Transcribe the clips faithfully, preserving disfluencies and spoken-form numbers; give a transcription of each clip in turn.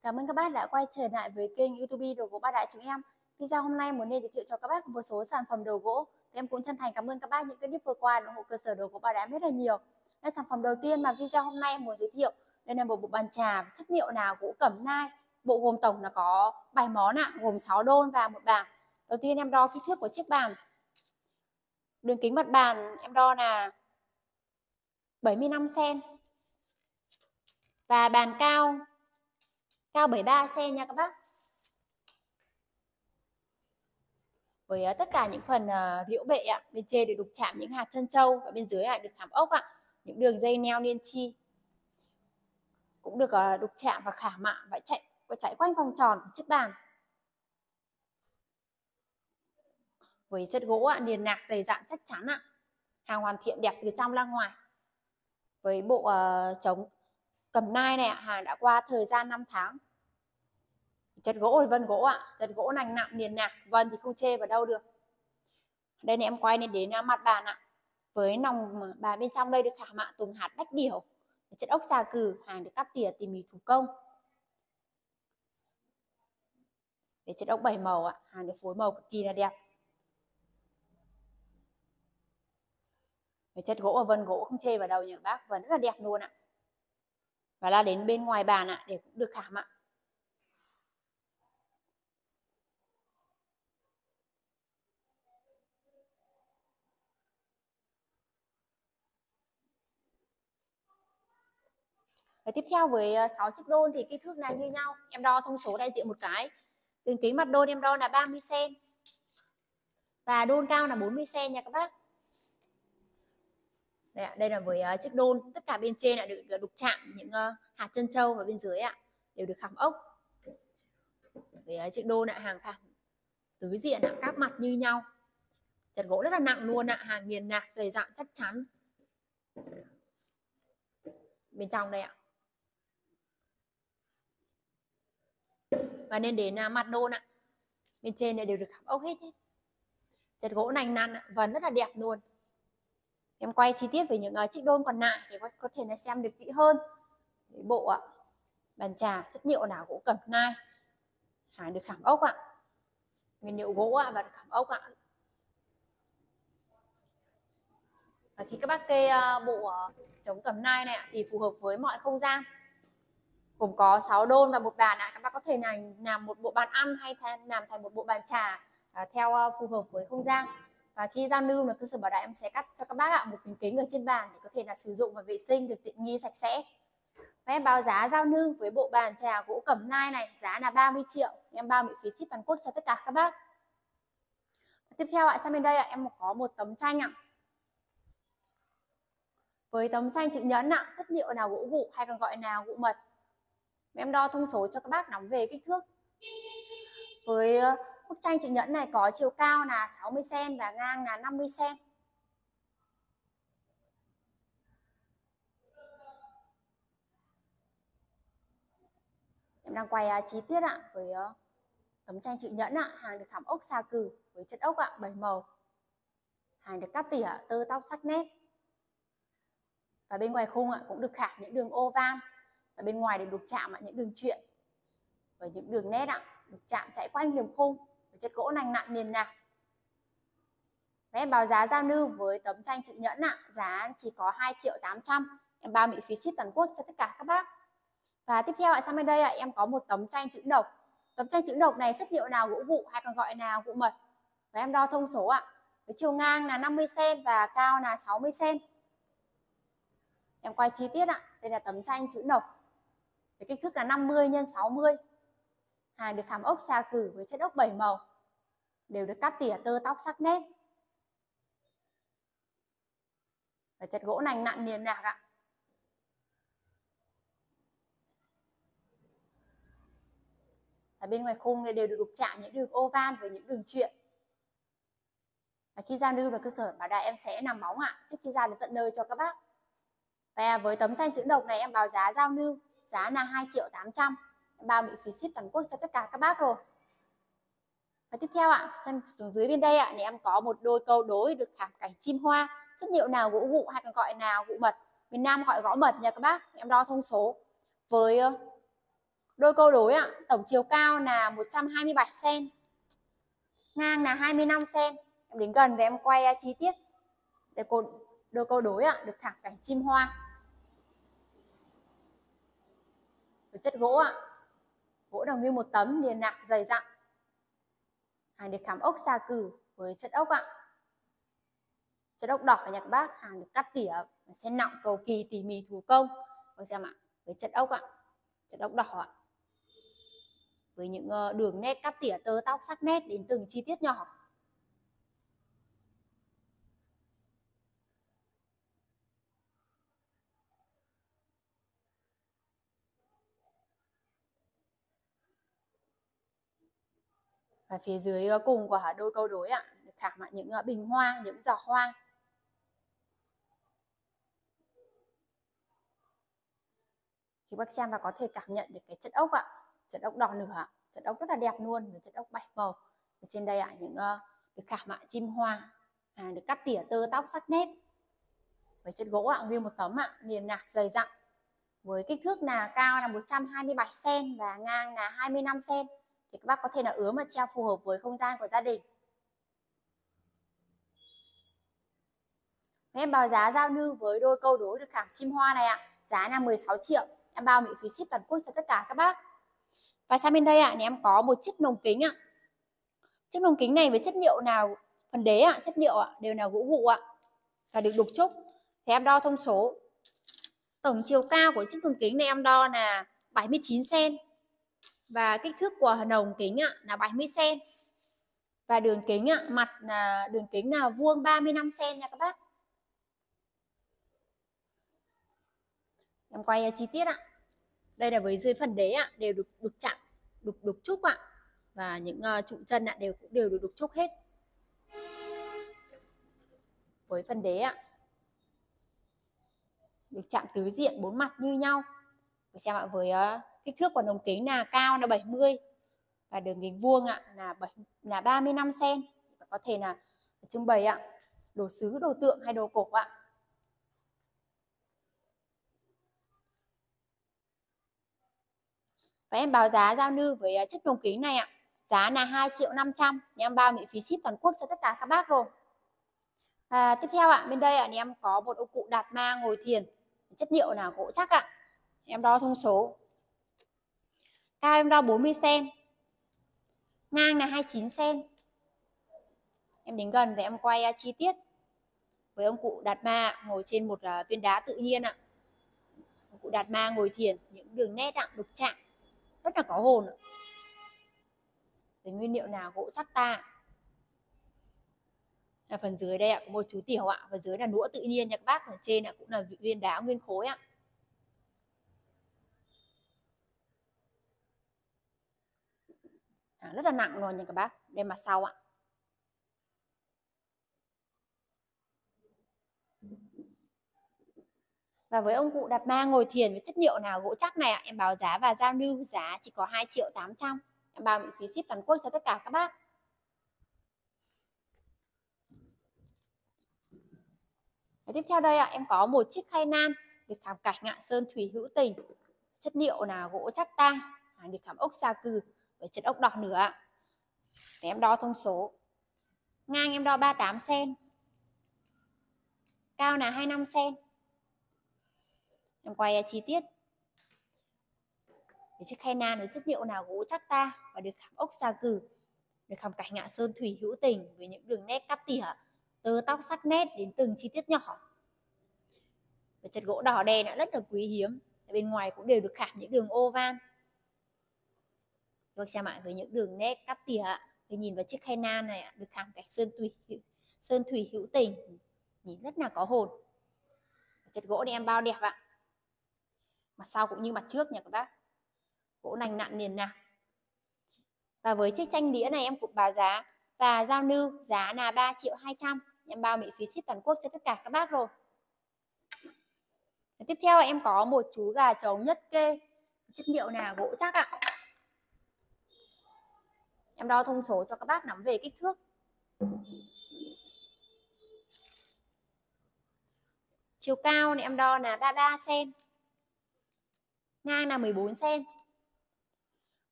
Cảm ơn các bác đã quay trở lại với kênh YouTube Đồ gỗ Ba Đại chúng em. Video hôm nay muốn nên giới thiệu cho các bác một số sản phẩm đồ gỗ. Em cũng chân thành cảm ơn các bác những cái clip vừa qua ủng hộ cơ sở đồ gỗ Ba Đại rất là nhiều. Đây, sản phẩm đầu tiên mà video hôm nay em muốn giới thiệu, đây là một bộ bàn trà chất liệu nào gỗ cẩm nai. Bộ gồm tổng là có bảy món ạ, gồm sáu đôn và một bàn. Đầu tiên em đo kích thước của chiếc bàn. Đường kính mặt bàn em đo là bảy mươi lăm xăng-ti-mét. Và bàn cao cao bảy mươi ba xăng-ti-mét nha các bác. Với uh, tất cả những phần uh, liễu bệ ạ, bên trên được đục chạm những hạt trân châu và bên dưới ạ được khảm ốc ạ, những đường dây neo liên chi cũng được uh, đục chạm và khảm ạ và chạy chạy quanh vòng tròn của chiếc bàn. Với chất gỗ ạ, liền nạc dày dặn chắc chắn ạ, hàng hoàn thiện đẹp từ trong ra ngoài. Với bộ uh, chống cầm nai này ạ, hàng đã qua thời gian năm tháng. Chất gỗ thì vân gỗ ạ, chất gỗ lành nặng liền nạc, vân thì không chê vào đâu được. Đây này em quay lên đến mặt bàn ạ. Với nòng bàn bên trong đây được khảm ạ tùng hạt bách điểu, chất ốc xà cừ, hàng được cắt tỉa tỉ mỉ thủ công. Về chất ốc bảy màu ạ, hàng được phối màu cực kỳ là đẹp. Về chất gỗ và vân gỗ không chê vào đâu nhỉ bác, vân rất là đẹp luôn ạ. Và la đến bên ngoài bàn ạ để cũng được khảm ạ. Và tiếp theo với sáu chiếc đôn thì kích thước này như nhau. Em đo thông số đại diện một cái. Đường kính mặt đôn em đo là ba mươi xăng-ti-mét. Và đôn cao là bốn mươi xăng-ti-mét nha các bác. Đây, đây là với chiếc đôn. Tất cả bên trên đã được đục chạm những hạt trân châu và bên dưới ạ đều được khảm ốc. Với chiếc đôn ạ, hàng khảm tứ diện ạ, các mặt như nhau. Chất gỗ rất là nặng luôn ạ, hàng nghiền nạc dày dặn chắc chắn. Bên trong đây ạ. Và nên đến mặt đôn ạ, bên trên này đều được khảm ốc hết, hết. Chất gỗ nành năn ạ, vân rất là đẹp luôn. Em quay chi tiết về những uh, chiếc đôn còn lại để có, có thể là xem được kỹ hơn. Đấy, bộ ạ, bàn trà chất liệu nào gỗ cẩm nai, hàng được khảm ốc ạ, nguyên liệu gỗ ạ và được khảm ốc ạ. Và khi các bác kê uh, bộ uh, chống cẩm nai này ạ, thì phù hợp với mọi không gian. Gồm có sáu đôn và một bàn ạ. Các bác có thể làm, làm một bộ bàn ăn hay làm thành một bộ bàn trà uh, theo uh, phù hợp với không gian. Và khi giao lưu là cơ sở Bảo Đại em sẽ cắt cho các bác ạ một miếng kính ở trên bàn để có thể là sử dụng và vệ sinh được tiện nghi sạch sẽ. Và em báo giá giao lưu với bộ bàn trà gỗ cẩm nai này giá là ba mươi triệu. Em bao miễn phí ship toàn quốc cho tất cả các bác. Và tiếp theo ạ, sang bên đây ạ, em có một tấm tranh ạ. Với tấm tranh chữ nhẫn ạ, chất liệu nào gỗ gụ hay còn gọi là gụ mật. Em đo thông số cho các bác nắm về kích thước. Với bức tranh chữ nhẫn này có chiều cao là sáu mươi xăng-ti-mét và ngang là năm mươi xăng-ti-mét. Em đang quay chi tiết ạ với tấm tranh chữ nhẫn ạ, hàng được khảm ốc xà cừ với chất ốc ạ bảy màu. Hàng được cắt tỉa tơ tóc sắc nét. Và bên ngoài khung ạ cũng được khảm những đường oval và bên ngoài được đục chạm ạ những đường truyện với những đường nét ạ, đục chạm chạy quanh đường khung. Chất gỗ lành nặng liền nạc. Em báo giá giao lưu với tấm tranh chữ nhẫn ạ, giá chỉ có hai triệu tám trăm. Em bao miễn phí ship toàn quốc cho tất cả các bác. Và tiếp theo ạ, sang bên đây ạ, em có một tấm tranh chữ độc. Tấm tranh chữ độc này chất liệu nào gỗ gụ hay còn gọi là gụ mật. Và em đo thông số ạ. Với chiều ngang là năm mươi xăng-ti-mét và cao là sáu mươi xăng-ti-mét. Em quay chi tiết ạ. Đây là tấm tranh chữ độc. Với kích thước là năm mươi nhân sáu mươi. Hàng được khảm ốc xà cừ với chất ốc bảy màu. Đều được cắt tỉa tơ tóc sắc nét. Và chất gỗ lành nặng liền nạc ạ. Ở bên ngoài khung này đều được đục chạm những đường oval với những đường truyện. Và khi giao lưu là cơ sở Bảo Đại em sẽ làm bóng ạ trước khi giao đến tận nơi cho các bác. Và với tấm tranh chữ độc này em báo giá giao lưu giá là hai triệu tám trăm. Em bao miễn phí ship toàn quốc cho tất cả các bác rồi. Và tiếp theo ạ, chân xuống dưới bên đây ạ, thì em có một đôi câu đối được khảm cảnh chim hoa, chất liệu nào gỗ gụ hay còn gọi nào gụ mật. Miền Nam gọi gõ mật nha các bác. Em đo thông số với Đôi câu đối ạ, tổng chiều cao là một trăm hai mươi bảy xăng-ti-mét, ngang là hai mươi lăm xăng-ti-mét. Em đến gần và em quay chi tiết. Để đôi câu đối ạ, được thẳng cảnh chim hoa. Với chất gỗ ạ, gỗ là nguyên một tấm liền nạc dày dặn. Hàng được khảm ốc xà cừ với chất ốc ạ. Chất ốc đỏ nha các bác, hàng được cắt tỉa sẽ nặng cầu kỳ tỉ mỉ thủ công. Các xem ạ, với chất ốc ạ, chất ốc đỏ ạ. Với những đường nét cắt tỉa tơ tóc sắc nét đến từng chi tiết nhỏ. Và phía dưới cùng của đôi câu đối ạ, được khảm những bình hoa, những giỏ hoa. Thì bác xem và có thể cảm nhận được cái chất ốc ạ, chất ốc đỏ lửa ạ, chất ốc rất là đẹp luôn, với chất ốc bảy màu. Ở trên đây ạ, những uh, được khảm ạ chim hoa, à, được cắt tỉa tơ tóc sắc nét. Với chất gỗ ạ, nguyên một tấm ạ, liền nạc dày dặn. Với kích thước là cao là một trăm hai mươi bảy xăng-ti-mét và ngang là hai mươi lăm xăng-ti-mét. Thì các bác có thể là ướm và treo phù hợp với không gian của gia đình. Em báo giá giao lưu với đôi câu đối được khảm chim hoa này ạ, giá là mười sáu triệu. Em bao miễn phí ship toàn quốc cho tất cả các bác. Và sang bên đây ạ, thì em có một chiếc lồng kính ạ. Chiếc lồng kính này với chất liệu nào phần đế ạ, chất liệu ạ đều là gỗ gụ ạ và được đục trúc. Thì em đo thông số. Tổng chiều cao của chiếc lồng kính này em đo là bảy mươi chín xăng-ti-mét và kích thước của lồng kính ạ là bảy mươi xăng-ti-mét. Và đường kính ạ, mặt là đường kính là vuông ba mươi lăm xăng-ti-mét nha các bác. Em quay chi tiết ạ. Đây là với dưới phần đế ạ, đều được đục chạm, đục đục trúc ạ. Và những uh, trụ chân ạ đều cũng đều được đục trúc hết. Với phần đế ạ, được chạm tứ diện bốn mặt như nhau. Để xem ạ, với uh, kích thước của lồng kính là cao là bảy mươi và đường kính vuông ạ là bảy là ba mươi lăm xăng-ti-mét. Có thể là trưng bày ạ, đồ sứ, đồ tượng hay đồ cổ ạ. Và em báo giá giao lưu với chiếc lồng kính này ạ, giá là hai triệu năm trăm. Em bao miễn phí ship toàn quốc cho tất cả các bác rồi. Và tiếp theo ạ, bên đây ạ, thì em có một ông cụ Đạt Ma ngồi thiền, chất liệu là gỗ chắc ạ. Em đo thông số. Cao em đo bốn mươi xăng-ti-mét, ngang là hai mươi chín xăng-ti-mét. Em đến gần và em quay chi tiết. Với ông cụ Đạt Ma ngồi trên một viên đá tự nhiên ạ. Ông cụ Đạt Ma ngồi thiền, những đường nét ạ, đục chạm rất là có hồn. Với nguyên liệu là gỗ chắc ta. Ở phần dưới đây ạ, có một chú tiểu ạ, và dưới là đũa tự nhiên nha các bác, ở trên ạ cũng là viên đá nguyên khối ạ. À, rất là nặng rồi nha các bác. Đây mặt sau ạ. Và với ông cụ Đạt Ma ngồi thiền với chất liệu nào gỗ chắc này ạ, em báo giá và giao lưu giá chỉ có hai triệu tám trăm. Em bao miễn phí ship toàn quốc cho tất cả các bác. Và tiếp theo đây ạ, em có một chiếc khay nan được khảm cảnh ạ, sơn thủy hữu tình. Chất liệu là gỗ chắc ta, được khảm ốc xà cừ với chất ốc đỏ lửa ạ. Để em đo thông số. Ngang em đo ba mươi tám xăng-ti-mét. Cao là hai mươi lăm xăng-ti-mét. Em quay chi tiết. Để chiếc khay nan với chất liệu nào gỗ chắc ta và được khảm ốc xà cừ, được khảm cảnh ạ, sơn thủy hữu tình với những đường nét cắt tỉa tơ tóc sắc nét đến từng chi tiết nhỏ. Và chất gỗ đỏ đen đã rất là quý hiếm. Ở bên ngoài cũng đều được khảm những đường oval. Được xem ạ, với những đường nét cắt tỉa thì nhìn vào chiếc khay nan này được khảm cảnh sơn thủy sơn thủy hữu tình, nhìn rất là có hồn. Chất gỗ này em bao đẹp ạ. Mặt sau cũng như mặt trước nha các bác. Gỗ lành nặn liền nạc. Và với chiếc tranh đĩa này em cũng báo giá và giao lưu giá là ba triệu hai trăm. Em bao miễn phí ship toàn quốc cho tất cả các bác rồi. Và tiếp theo em có một chú gà trống nhất kê, chất liệu là gỗ chắc ạ. Em đo thông số cho các bác nắm về kích thước. Chiều cao này em đo là ba mươi ba xăng-ti-mét. Ngang là mười bốn xăng-ti-mét.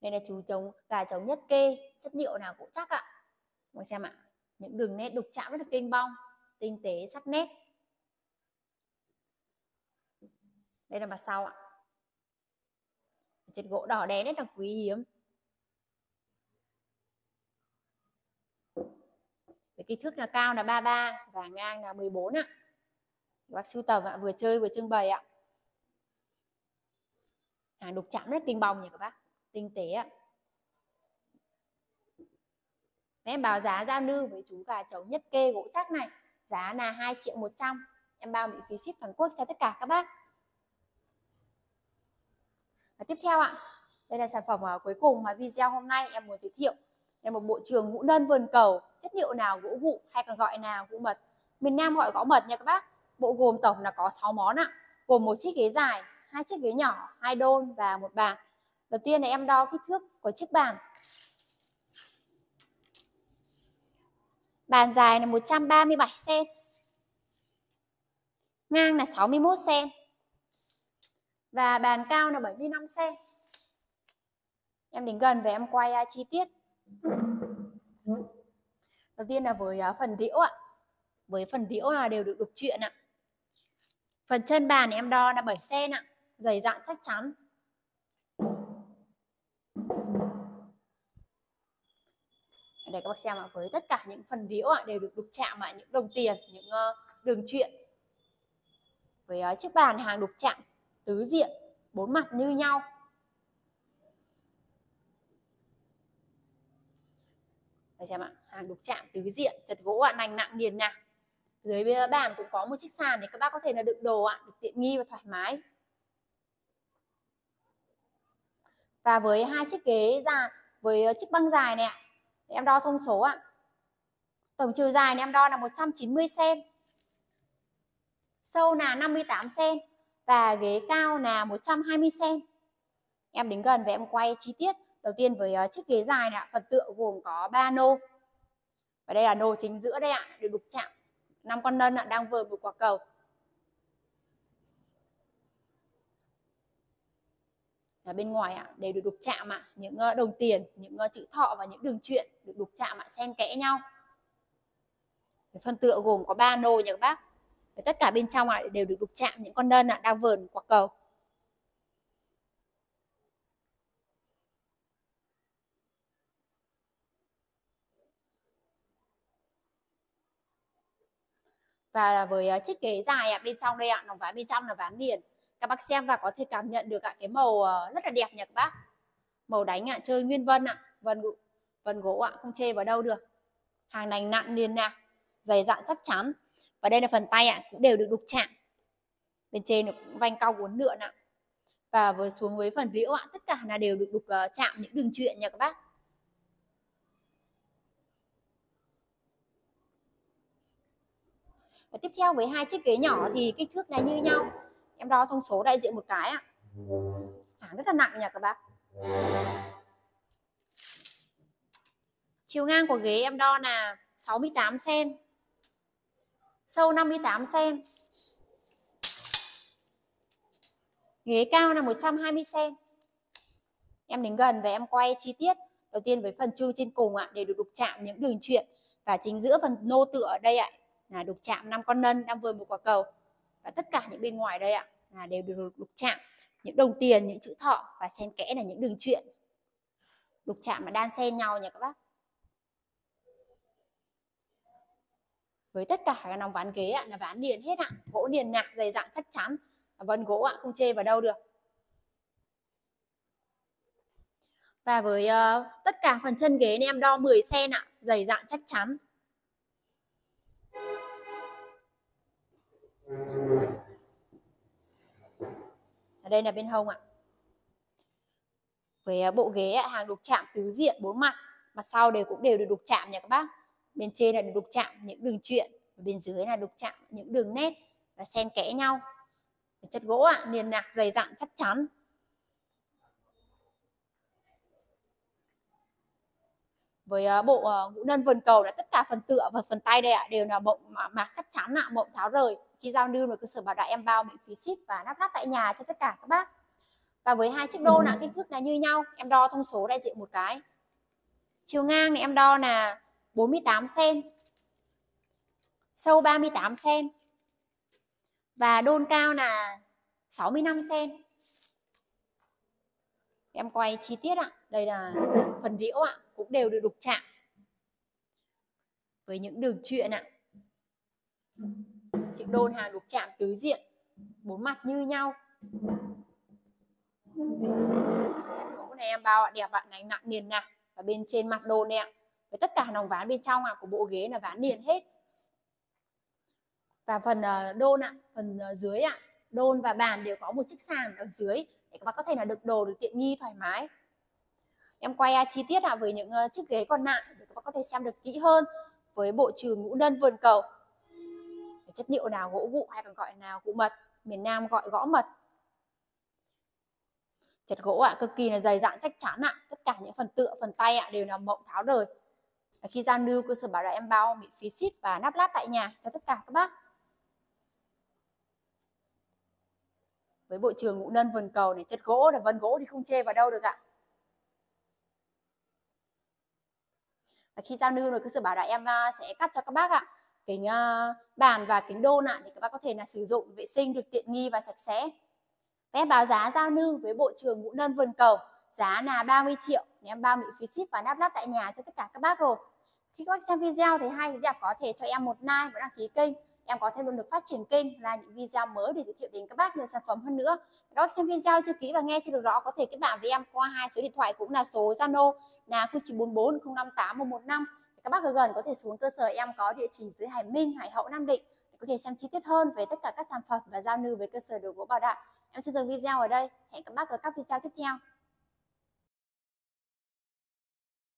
Đây là chú trống gà trống nhất kê, chất liệu nào gỗ chắc ạ. Mọi xem ạ, những đường nét đục chạm rất là kinh bong, tinh tế sắc nét. Đây là mặt sau ạ. Chất gỗ đỏ đen rất là quý hiếm. Với kích thước là cao là ba mươi ba và ngang là mười bốn ạ. Bác sưu tầm ạ, vừa chơi vừa trưng bày ạ. Hàng đục chạm rất kinh bong nhỉ các bác, tinh tế ạ. Em báo giá giao lưu với chú gà trống nhất kê gỗ chắc này, giá là hai triệu một trăm. Em bao miễn phí ship toàn quốc cho tất cả các bác. Và tiếp theo ạ, đây là sản phẩm cuối cùng mà video hôm nay em muốn giới thiệu. Đây là một bộ trường ngũ đơn vườn cầu, chất liệu nào gỗ gụ hay còn gọi là gỗ mật. Miền Nam gọi gõ mật nha các bác. Bộ gồm tổng là có sáu món ạ, gồm một chiếc ghế dài, hai chiếc ghế nhỏ, hai đôn và một bàn. Đầu tiên là em đo kích thước của chiếc bàn. Bàn dài là một trăm ba mươi bảy xăng-ti-mét, ngang là sáu mươi mốt xăng-ti-mét và bàn cao là bảy mươi lăm xăng-ti-mét. Em đến gần và em quay chi tiết. Đầu tiên là với phần đĩu ạ. Với phần đĩu là đều được đục truyện ạ. Phần chân bàn em đo là bảy xăng-ti-mét ạ, dày dặn chắc chắn. Đây các bác xem ạ, với tất cả những phần đĩu ạ đều được đục chạm ạ, những đồng tiền, những đường truyện. Với chiếc bàn hàng đục chạm tứ diện, bốn mặt như nhau. Đây xem ạ, hàng đục chạm tứ diện, chật gỗ ạ, nành nặng nghiền nạc. Dưới bàn cũng có một chiếc sàn để các bác có thể là đựng đồ ạ, được tiện nghi và thoải mái. Và với hai chiếc ghế dài, với chiếc băng dài này ạ, em đo thông số ạ. Tổng chiều dài này em đo là một trăm chín mươi xăng-ti-mét, sâu là năm mươi tám xăng-ti-mét và ghế cao là một trăm hai mươi xăng-ti-mét. Em đến gần và em quay chi tiết. Đầu tiên với chiếc ghế dài này ạ, phần tựa gồm có ba nô. Và đây là nô chính giữa đây ạ, được đục chạm năm con nân ạ, đang vờn một quả cầu. Ở bên ngoài ạ, đều được đục chạm ạ, những đồng tiền, những chữ thọ và những đường truyện được đục chạm ạ, xen kẽ nhau. Phần tựa gồm có ba nô nha các bác. Và tất cả bên trong ạ đều được đục chạm những con nân ạ, đang vờn quả cầu. Và với chiếc ghế dài ạ, bên trong đây ạ, lòng ván bên trong là ván liền. Các bác xem và có thể cảm nhận được ạ, cái màu rất là đẹp nha các bác. Màu đánh ạ, chơi nguyên vân ạ, vân gỗ, vân gỗ ạ, không chê vào đâu được. Hàng nành nặn liền nạc, dày dặn chắc chắn. Và đây là phần tay ạ, cũng đều được đục chạm. Bên trên được vành cau uốn lượn ạ. Và với xuống với phần đĩu ạ, tất cả là đều được đục chạm những đường truyện nha các bác. Và tiếp theo với hai chiếc ghế nhỏ thì kích thước là như nhau. Em đo thông số đại diện một cái ạ. Hàng rất là nặng nha các bác. Chiều ngang của ghế em đo là sáu mươi tám xăng-ti-mét, sâu năm mươi tám xăng-ti-mét. Ghế cao là một trăm hai mươi xăng-ti-mét. Em đến gần và em quay chi tiết. Đầu tiên với phần chu trên cùng ạ, đều được đục chạm những đường truyện. Và chính giữa phần nô tựa ở đây ạ, là đục chạm năm con nân đang vờn một quả cầu. Và tất cả những bên ngoài đây ạ, là đều được đục chạm những đồng tiền, những chữ thọ và xen kẽ là những đường truyện. Đục chạm mà đan xen nhau nha các bác. Với tất cả các nòng ván ghế ạ, là ván liền hết ạ, gỗ liền nạc dày dặn chắc chắn. Vân gỗ ạ, không chê vào đâu được. Và với uh, tất cả phần chân ghế này em đo mười xăng-ti-mét ạ, dày dặn chắc chắn. Ở đây là bên hông ạ. Với uh, bộ ghế ạ, hàng đục chạm tứ diện bốn mặt, mặt sau đều cũng đều được đục chạm nha các bác. Bên trên là được đục chạm những đường truyện, bên dưới là đục chạm những đường nét và xen kẽ nhau. Chất gỗ ạ, liền nạc dày dặn chắc chắn. Với bộ ngũ đơn vườn cầu là tất cả phần tựa và phần tay đây ạ đều là mộng mạc chắc chắn ạ, mộng tháo rời. Khi giao lưu với cơ sở bảo đại em bao miễn phí ship và lắp ráp tại nhà cho tất cả các bác. Và với hai chiếc đôn ạ, kích thước là như nhau. Em đo thông số đại diện một cái. Chiều ngang thì em đo là bốn mươi tám xăng-ti-mét, sâu ba mươi tám xăng-ti-mét và đôn cao là sáu mươi lăm xăng-ti-mét. Em quay chi tiết ạ. Đây là phần đĩu ạ, cũng đều được đục chạm với những đường truyện ạ. Chiếc đôn hàng đục chạm tứ diện, bốn mặt như nhau. Chất gỗ này em bao ạ, đẹp ạ, này nặng liền nè. Và bên trên mặt đôn này ạ, với tất cả lòng ván bên trong ạ của bộ ghế là ván liền hết. Và phần đôn ạ, phần dưới ạ, đôn và bàn đều có một chiếc sàn ở dưới để các bác có thể là đựng đồ được tiện nghi thoải mái. Em quay chi tiết ạ với những chiếc ghế còn lại để các bác có thể xem được kỹ hơn với bộ trừ ngũ nân vườn cầu. Chất liệu nào gỗ gụ hay còn gọi là gụ mật, miền Nam gọi gõ mật. Chật gỗ ạ, cực kỳ là dày dặn chắc chắn ạ. Tất cả những phần tựa, phần tay ạ đều là mộng tháo đời. Và khi giao lưu, cơ sở bảo đảm em bao miễn phí ship và nắp lát tại nhà cho tất cả các bác. Với bộ trường ngũ nân vườn cầu này, chất gỗ là vân gỗ thì không chê vào đâu được ạ. Và khi giao lưu rồi, cơ sở bảo đảm em sẽ cắt cho các bác ạ kính bàn và kính đôn ạ để các bác có thể là sử dụng vệ sinh được tiện nghi và sạch sẽ. Và em báo giá giao lưu với bộ trường ngũ nân vườn cầu giá là ba mươi triệu, em bao miễn phí ship và nắp lát tại nhà cho tất cả các bác rồi. Khi các bác xem video thấy hay thì đẹp có thể cho em một like và đăng ký kênh. Em có thêm động lực phát triển kênh là những video mới để giới thiệu đến các bác nhiều sản phẩm hơn nữa. Các bác xem video chưa kỹ và nghe chưa được rõ có thể kết bạn với em qua hai số điện thoại cũng là số Zalo là không chín bốn bốn không năm tám một một năm. Các bác ở gần có thể xuống cơ sở em có địa chỉ dưới Hải Minh, Hải Hậu, Nam Định để có thể xem chi tiết hơn về tất cả các sản phẩm và giao lưu với cơ sở đồ gỗ Bảo Đại. Em xin dừng video ở đây. Hẹn các bác ở các video tiếp theo.